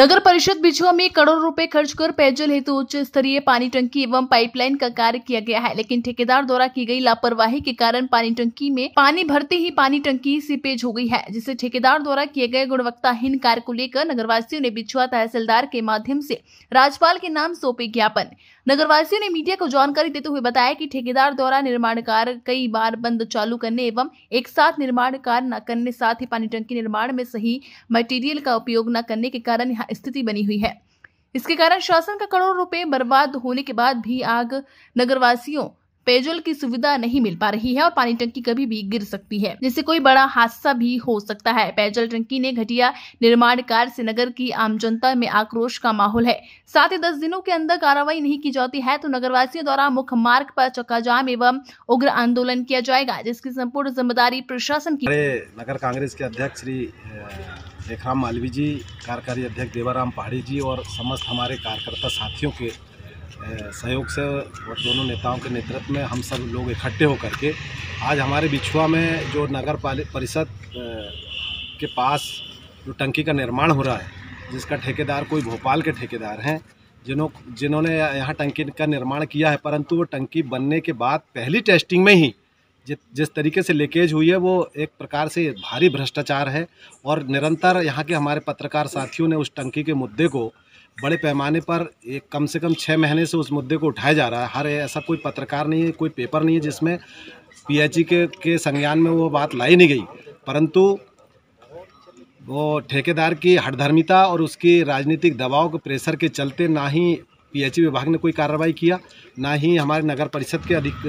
नगर परिषद बिछुआ में करोड़ों रुपए खर्च कर पेयजल हेतु उच्च स्तरीय पानी टंकी एवं पाइपलाइन का कार्य किया गया है, लेकिन ठेकेदार द्वारा की गई लापरवाही के कारण पानी टंकी में पानी भरते ही पानी टंकी सीपेज हो गई है, जिससे ठेकेदार द्वारा किए गए गुणवत्ताहीन कार्य को लेकर नगरवासियों ने बिछुआ तहसीलदार के माध्यम से राज्यपाल के नाम सौंपे ज्ञापन। नगरवासियों ने मीडिया को जानकारी देते हुए बताया कि ठेकेदार द्वारा निर्माण कार्य कई बार बंद चालू करने एवं एक साथ निर्माण कार्य न करने, साथ ही पानी टंकी निर्माण में सही मटेरियल का उपयोग न करने के कारण यह स्थिति बनी हुई है। इसके कारण शासन का करोड़ों रुपए बर्बाद होने के बाद भी आग नगरवासियों पेयजल की सुविधा नहीं मिल पा रही है और पानी टंकी कभी भी गिर सकती है, जिससे कोई बड़ा हादसा भी हो सकता है। पेयजल टंकी ने घटिया निर्माण कार्य से नगर की आम जनता में आक्रोश का माहौल है। साथ ही 10 दिनों के अंदर कार्रवाई नहीं की जाती है तो नगरवासियों द्वारा मुख्य मार्ग पर चक्काजाम एवं उग्र आंदोलन किया जाएगा, जिसकी संपूर्ण जिम्मेदारी प्रशासन की। नगर कांग्रेस के अध्यक्ष श्री लेखराम मालवी जी, कार्यकारी अध्यक्ष देवाराम पहाड़ी जी और समस्त हमारे कार्यकर्ता साथियों के सहयोग से और दोनों नेताओं के नेतृत्व में हम सब लोग इकट्ठे होकर के आज हमारे बिछुआ में जो नगर परिषद के पास जो टंकी का निर्माण हो रहा है, जिसका ठेकेदार कोई भोपाल के ठेकेदार हैं जिन्होंने यहाँ टंकी का निर्माण किया है, परंतु वो टंकी बनने के बाद पहली टेस्टिंग में ही जिस तरीके से लीकेज हुई है वो एक प्रकार से भारी भ्रष्टाचार है। और निरंतर यहाँ के हमारे पत्रकार साथियों ने उस टंकी के मुद्दे को बड़े पैमाने पर एक कम से कम 6 महीने से उस मुद्दे को उठाया जा रहा है। हर ऐसा कोई पत्रकार नहीं है, कोई पेपर नहीं है जिसमें पीएचई के संज्ञान में वो बात लाई नहीं गई, परंतु वो ठेकेदार की हठधर्मिता और उसकी राजनीतिक दबाव के प्रेशर के चलते ना ही पीएचई विभाग ने कोई कार्रवाई किया, ना ही हमारे नगर परिषद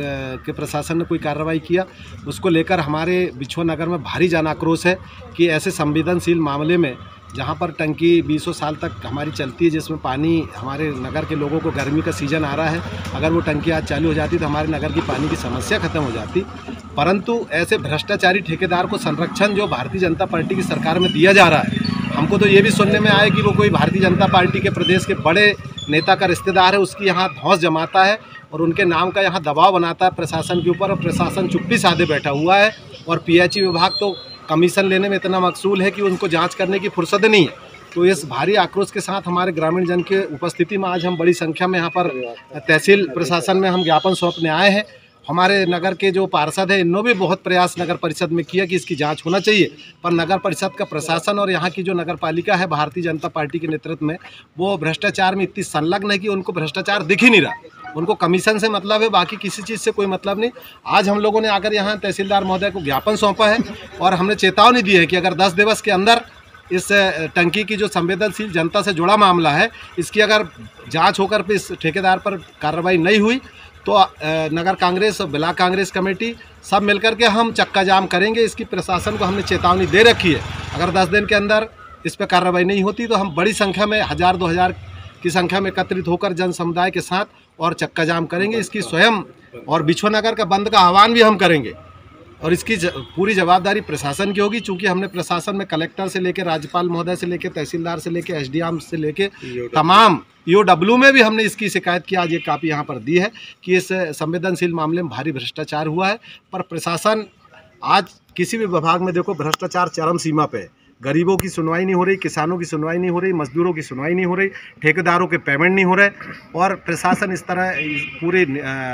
के प्रशासन ने कोई कार्रवाई किया। उसको लेकर हमारे बिछुआ नगर में भारी जन आक्रोश है कि ऐसे संवेदनशील मामले में जहाँ पर टंकी 20 साल तक हमारी चलती है, जिसमें पानी हमारे नगर के लोगों को गर्मी का सीज़न आ रहा है, अगर वो टंकी आज चालू हो जाती तो हमारे नगर की पानी की समस्या खत्म हो जाती। परंतु ऐसे भ्रष्टाचारी ठेकेदार को संरक्षण जो भारतीय जनता पार्टी की सरकार में दिया जा रहा है, हमको तो ये भी सुनने में आया कि वो कोई भारतीय जनता पार्टी के प्रदेश के बड़े नेता का रिश्तेदार है, उसकी यहाँ धौंस जमाता है और उनके नाम का यहाँ दबाव बनाता है प्रशासन के ऊपर, और प्रशासन चुप्पी साधे बैठा हुआ है। और पीएचई विभाग तो कमीशन लेने में इतना मकसूल है कि उनको जांच करने की फुर्सत नहीं है। तो इस भारी आक्रोश के साथ हमारे ग्रामीण जन के उपस्थिति में आज हम बड़ी संख्या में यहाँ पर तहसील प्रशासन में हम ज्ञापन सौंपने आए हैं। हमारे नगर के जो पार्षद हैं, इन्होंने भी बहुत प्रयास नगर परिषद में किया कि इसकी जांच होना चाहिए, पर नगर परिषद का प्रशासन और यहाँ की जो नगर पालिका है भारतीय जनता पार्टी के नेतृत्व में, वो भ्रष्टाचार में इतनी संलग्न है कि उनको भ्रष्टाचार दिख ही नहीं रहा। उनको कमीशन से मतलब है, बाकी किसी चीज़ से कोई मतलब नहीं। आज हम लोगों ने आकर यहाँ तहसीलदार महोदय को ज्ञापन सौंपा है और हमने चेतावनी दी है कि अगर 10 दिवस के अंदर इस टंकी की जो संवेदनशील जनता से जुड़ा मामला है, इसकी अगर जांच होकर इस ठेकेदार पर कार्रवाई नहीं हुई तो नगर कांग्रेस और ब्लॉक कांग्रेस कमेटी सब मिलकर के हम चक्का जाम करेंगे। इसकी प्रशासन को हमने चेतावनी दे रखी है। अगर 10 दिन के अंदर इस पर कार्रवाई नहीं होती तो हम बड़ी संख्या में 1000-2000 की संख्या में एकत्रित होकर जन समुदाय के साथ और चक्का जाम करेंगे। इसकी स्वयं और बिछुआ नगर का बंद का आह्वान भी हम करेंगे और इसकी पूरी जवाबदारी प्रशासन की होगी, चूंकि हमने प्रशासन में कलेक्टर से लेकर राज्यपाल महोदय से लेकर तहसीलदार से लेकर एसडीएम से लेकर तमाम ईओडब्ल्यू में भी हमने इसकी शिकायत की। आज ये कापी यहाँ पर दी है कि इस संवेदनशील मामले में भारी भ्रष्टाचार हुआ है, पर प्रशासन आज किसी भी विभाग में देखो भ्रष्टाचार चरम सीमा पे है। गरीबों की सुनवाई नहीं हो रही, किसानों की सुनवाई नहीं हो रही, मजदूरों की सुनवाई नहीं हो रही, ठेकेदारों के पेमेंट नहीं हो रहे और प्रशासन इस तरह पूरे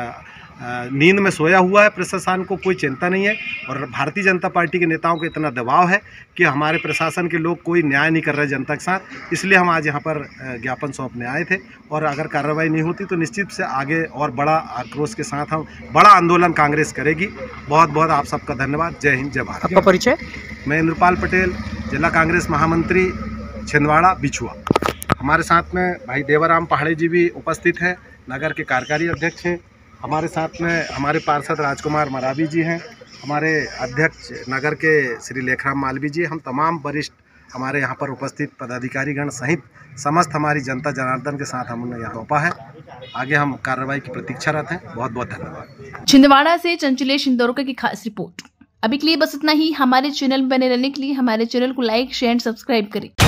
नींद में सोया हुआ है। प्रशासन को कोई चिंता नहीं है और भारतीय जनता पार्टी के नेताओं को इतना दबाव है कि हमारे प्रशासन के लोग कोई न्याय नहीं कर रहे जनता के साथ। इसलिए हम आज यहाँ पर ज्ञापन सौंपने आए थे और अगर कार्रवाई नहीं होती तो निश्चित से आगे और बड़ा आक्रोश के साथ हम बड़ा आंदोलन कांग्रेस करेगी। बहुत बहुत आप सबका धन्यवाद। जय हिंद, जय भारत। आपका परिचय? मैं इंद्रपाल पटेल, जिला कांग्रेस महामंत्री, छिंदवाड़ा, बिछुआ। हमारे साथ में भाई देवाराम पहाड़ी जी भी उपस्थित हैं, नगर के कार्यकारी अध्यक्ष हैं। हमारे साथ में हमारे पार्षद राजकुमार मरावी जी हैं, हमारे अध्यक्ष नगर के श्री लेखराम मालवी जी। हम तमाम वरिष्ठ हमारे यहाँ पर उपस्थित पदाधिकारीगण सहित समस्त हमारी जनता जनार्दन के साथ हमने यहाँ सौंपा है। आगे हम कार्रवाई की प्रतीक्षारत हैं। बहुत बहुत धन्यवाद। छिंदवाड़ा से चंचलेश इंदौरकर की खास रिपोर्ट। अभी के लिए बस इतना ही। हमारे चैनल में बने रहने के लिए हमारे चैनल को लाइक, शेयर, सब्सक्राइब करें।